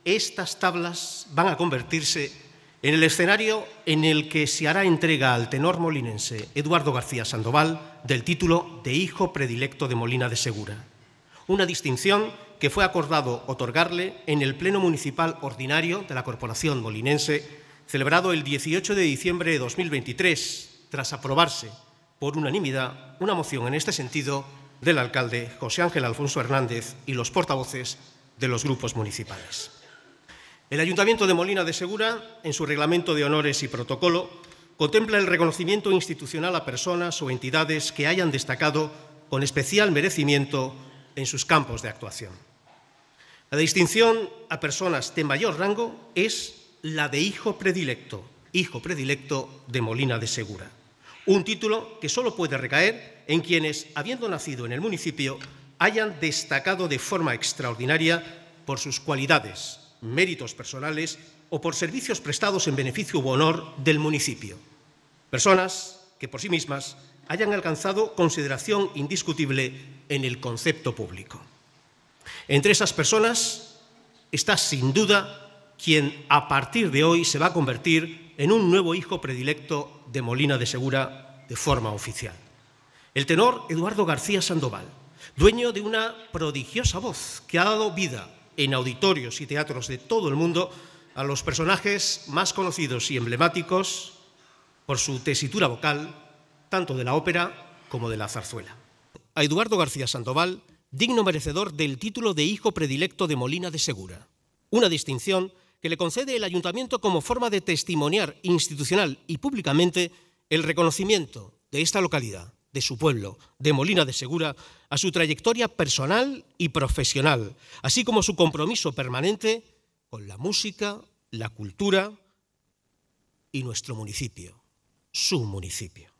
estas tablas van a convertirse en el escenario en el que se hará entrega al tenor molinense Eduardo García Sandoval del título de Hijo Predilecto de Molina de Segura, una distinción que fue acordado otorgarle en el Pleno Municipal Ordinario de la Corporación Molinense, celebrado el 18 de diciembre de 2023, tras aprobarse por unanimidad una moción en este sentido del alcalde José Ángel Alfonso Hernández y los portavoces de los grupos municipales. El Ayuntamiento de Molina de Segura, en su reglamento de honores y protocolo, contempla el reconocimiento institucional a personas o entidades que hayan destacado con especial merecimiento en sus campos de actuación. La distinción a personas de mayor rango es la de hijo predilecto de Molina de Segura, un título que solo puede recaer en quienes, habiendo nacido en el municipio, hayan destacado de forma extraordinaria por sus cualidades, méritos personales o por servicios prestados en beneficio u honor del municipio. Personas que por sí mismas hayan alcanzado consideración indiscutible en el concepto público. Entre esas personas está, sin duda, quien a partir de hoy se va a convertir en un nuevo hijo predilecto de Molina de Segura de forma oficial. El tenor Eduardo García Sandoval, dueño de una prodigiosa voz que ha dado vida en auditorios y teatros de todo el mundo a los personajes más conocidos y emblemáticos por su tesitura vocal, tanto de la ópera como de la zarzuela. A Eduardo García Sandoval, digno merecedor del título de hijo predilecto de Molina de Segura, una distinción que le concede el Ayuntamiento como forma de testimoniar institucional y públicamente el reconocimiento de esta localidad, de su pueblo, de Molina de Segura, a su trayectoria personal y profesional, así como su compromiso permanente con la música, la cultura y nuestro municipio, su municipio.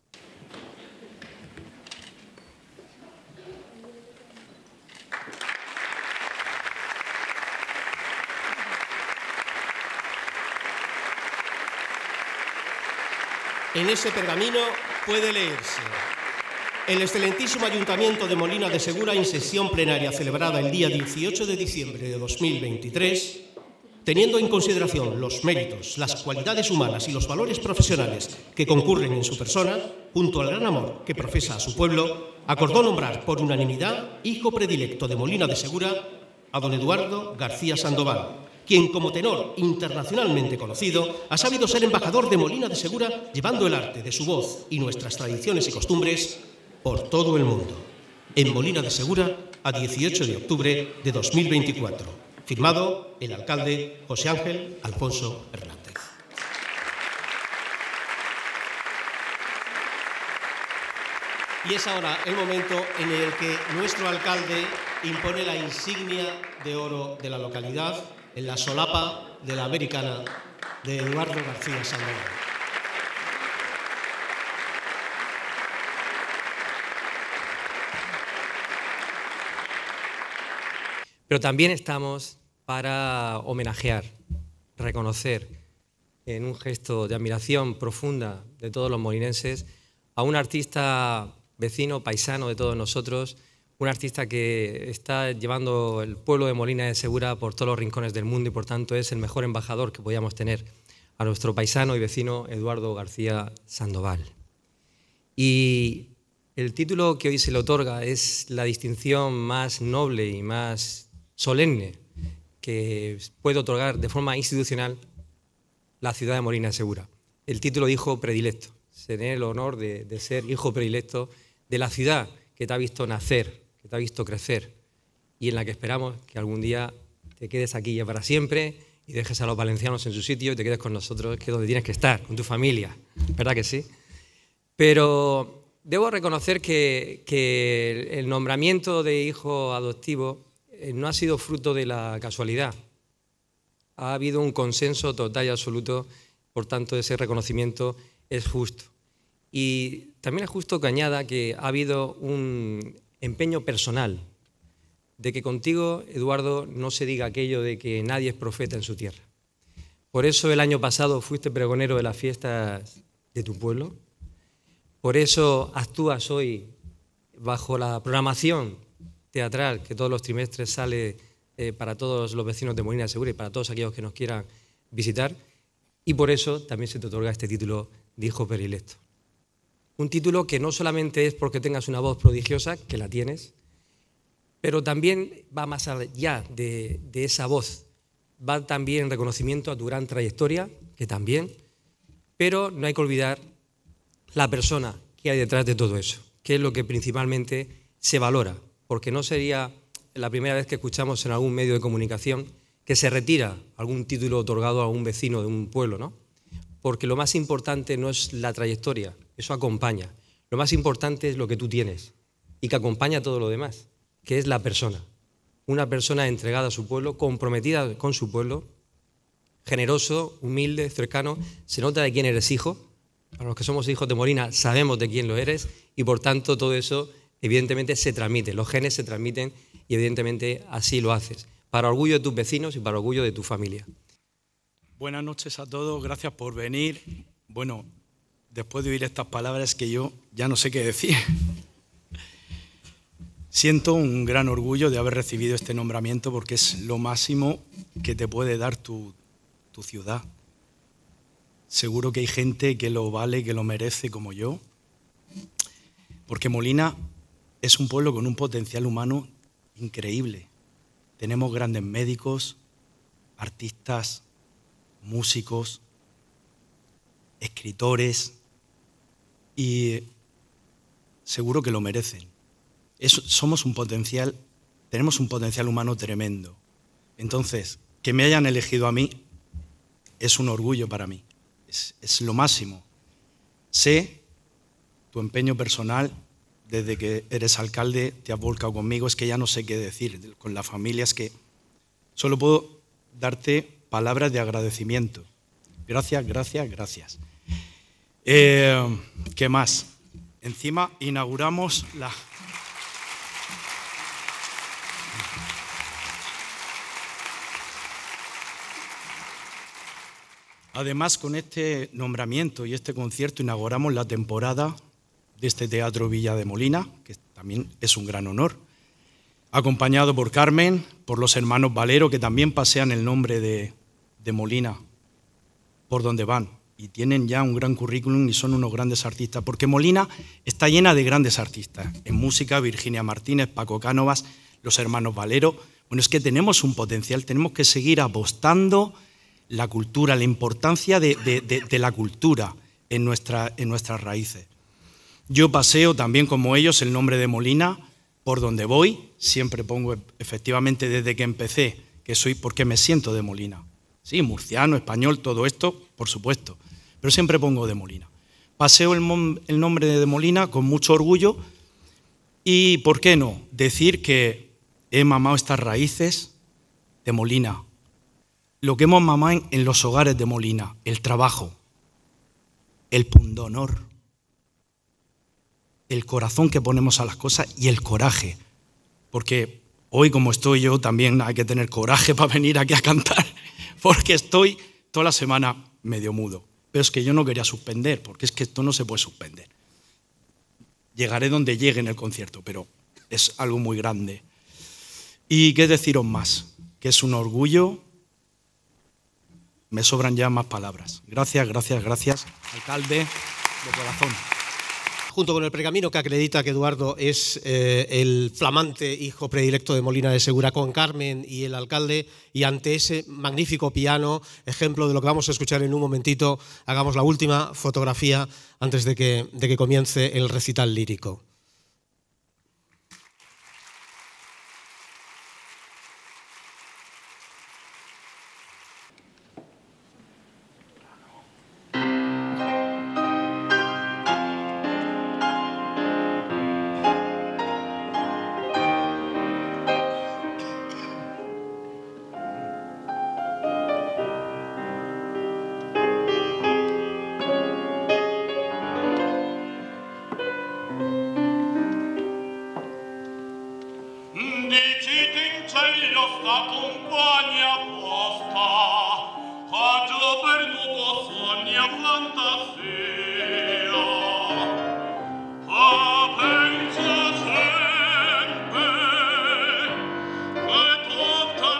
En ese pergamino puede leerse: el excelentísimo Ayuntamiento de Molina de Segura, en sesión plenaria celebrada el día 18 de diciembre de 2023, teniendo en consideración los méritos, las cualidades humanas y los valores profesionales que concurren en su persona, junto al gran amor que profesa a su pueblo, acordó nombrar por unanimidad hijo predilecto de Molina de Segura a don Eduardo García Sandoval, quien, como tenor internacionalmente conocido, ha sabido ser embajador de Molina de Segura, llevando el arte de su voz y nuestras tradiciones y costumbres por todo el mundo. En Molina de Segura, a 18 de octubre de 2024. Firmado el alcalde José Ángel Alfonso Hernández. Y es ahora el momento en el que nuestro alcalde impone la insignia de oro de la localidad en la solapa de la americana de Eduardo García Sandoval. Pero también estamos para homenajear, reconocer, en un gesto de admiración profunda de todos los molinenses, a un artista vecino, paisano de todos nosotros, un artista que está llevando el pueblo de Molina de Segura por todos los rincones del mundo y por tanto es el mejor embajador que podíamos tener, a nuestro paisano y vecino Eduardo García Sandoval. Y el título que hoy se le otorga es la distinción más noble y más solemne que puede otorgar de forma institucional la ciudad de Molina de Segura. El título de hijo predilecto, tener el honor de ser hijo predilecto de la ciudad que te ha visto nacer, que te ha visto crecer y en la que esperamos que algún día te quedes aquí ya para siempre y dejes a los valencianos en su sitio y te quedes con nosotros, que es donde tienes que estar, con tu familia, ¿verdad que sí? Pero debo reconocer que el nombramiento de hijo adoptivo no ha sido fruto de la casualidad. Ha habido un consenso total y absoluto, por tanto ese reconocimiento es justo. Y también es justo que añada que ha habido un empeño personal de que contigo, Eduardo, no se diga aquello de que nadie es profeta en su tierra. Por eso el año pasado fuiste pregonero de las fiestas de tu pueblo. Por eso actúas hoy bajo la programación teatral que todos los trimestres sale para todos los vecinos de Molina de Segura y para todos aquellos que nos quieran visitar, y por eso también se te otorga este título de hijo predilecto. Un título que no solamente es porque tengas una voz prodigiosa, que la tienes, pero también va más allá de esa voz, va también en reconocimiento a tu gran trayectoria, que también, pero no hay que olvidar la persona que hay detrás de todo eso, que es lo que principalmente se valora, porque no sería la primera vez que escuchamos en algún medio de comunicación que se retira algún título otorgado a un vecino de un pueblo, ¿no? Porque lo más importante no es la trayectoria, eso acompaña. Lo más importante es lo que tú tienes y que acompaña todo lo demás, que es la persona. Una persona entregada a su pueblo, comprometida con su pueblo, generoso, humilde, cercano. Se nota de quién eres hijo. Para los que somos hijos de Molina sabemos de quién lo eres y por tanto todo eso evidentemente se transmite, los genes se transmiten y evidentemente así lo haces, para orgullo de tus vecinos y para orgullo de tu familia. Buenas noches a todos, gracias por venir. Bueno, después de oír estas palabras que yo ya no sé qué decir. Siento un gran orgullo de haber recibido este nombramiento porque es lo máximo que te puede dar tu ciudad. Seguro que hay gente que lo vale, que lo merece como yo, porque Molina es un pueblo con un potencial humano increíble. Tenemos grandes médicos, artistas, músicos, escritores y seguro que lo merecen. Tenemos un potencial humano tremendo. Entonces, que me hayan elegido a mí es un orgullo para mí, es lo máximo. Sé tu empeño personal. Desde que eres alcalde te has volcado conmigo, es que ya no sé qué decir con la familia, es que solo puedo darte palabras de agradecimiento. Gracias, gracias, gracias. ¿Qué más? Encima inauguramos la... Además, con este nombramiento y este concierto inauguramos la temporada de este Teatro Villa de Molina, que también es un gran honor, acompañado por Carmen, por los hermanos Valero, que también pasean el nombre de Molina por donde van, y tienen ya un gran currículum y son unos grandes artistas, porque Molina está llena de grandes artistas, en música, Virginia Martínez, Paco Cánovas, los hermanos Valero. Bueno, es que tenemos un potencial, tenemos que seguir apostando la cultura, la importancia de la cultura en nuestras raíces. Yo paseo también como ellos el nombre de Molina por donde voy, siempre pongo efectivamente desde que empecé que soy porque me siento de Molina. Sí, murciano, español, todo esto, por supuesto, pero siempre pongo de Molina. Paseo el nombre de Molina con mucho orgullo y, ¿por qué no?, decir que he mamado estas raíces de Molina. Lo que hemos mamado en los hogares de Molina, el trabajo, el pundonor, el corazón que ponemos a las cosas y el coraje, porque hoy como estoy yo también hay que tener coraje para venir aquí a cantar, porque estoy toda la semana medio mudo, pero es que yo no quería suspender, porque es que esto no se puede suspender. Llegaré donde llegue en el concierto, pero es algo muy grande. Y qué deciros más, que es un orgullo, me sobran ya más palabras. Gracias, gracias, gracias, alcalde, de corazón. Junto con el pergamino que acredita que Eduardo es el flamante hijo predilecto de Molina de Segura, con Carmen y el alcalde, y ante ese magnífico piano, ejemplo de lo que vamos a escuchar en un momentito, hagamos la última fotografía antes de que comience el recital lírico. Compagna apposta, ha già perduto sogni e fantasia, pensa sempre che tutta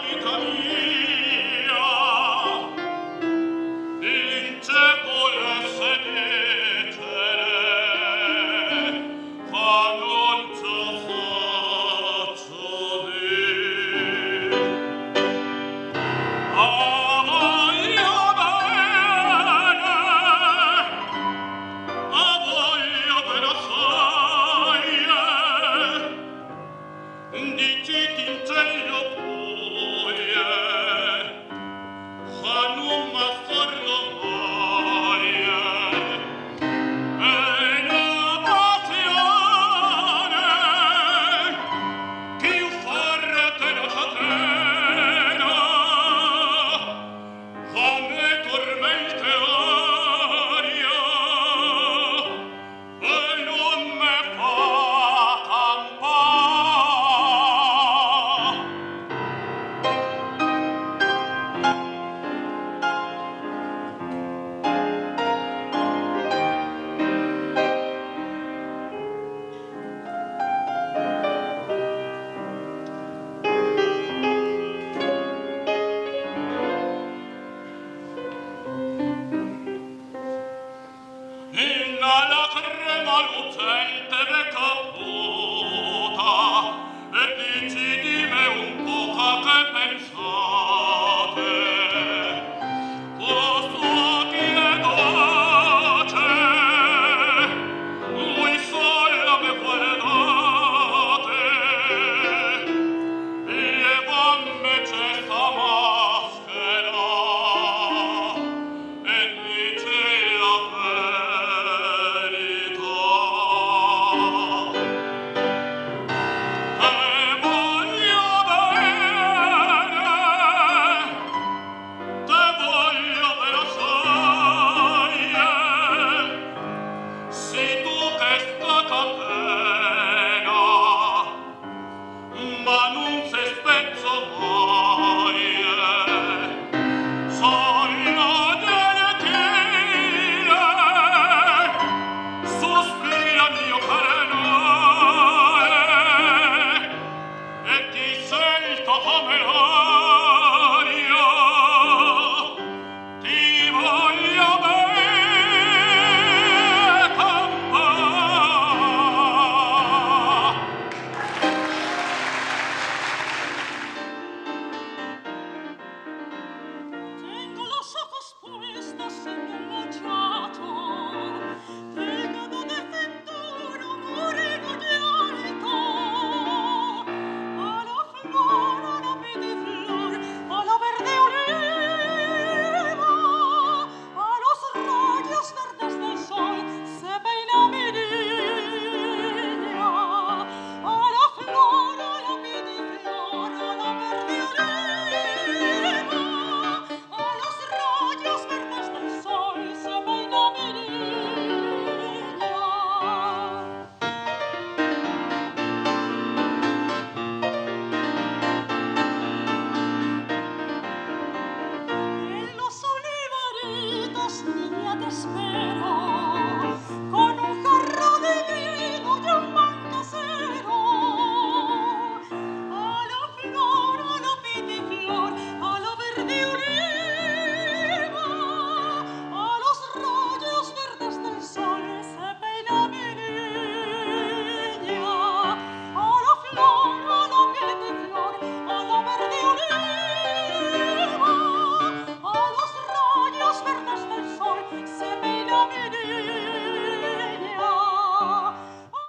la vede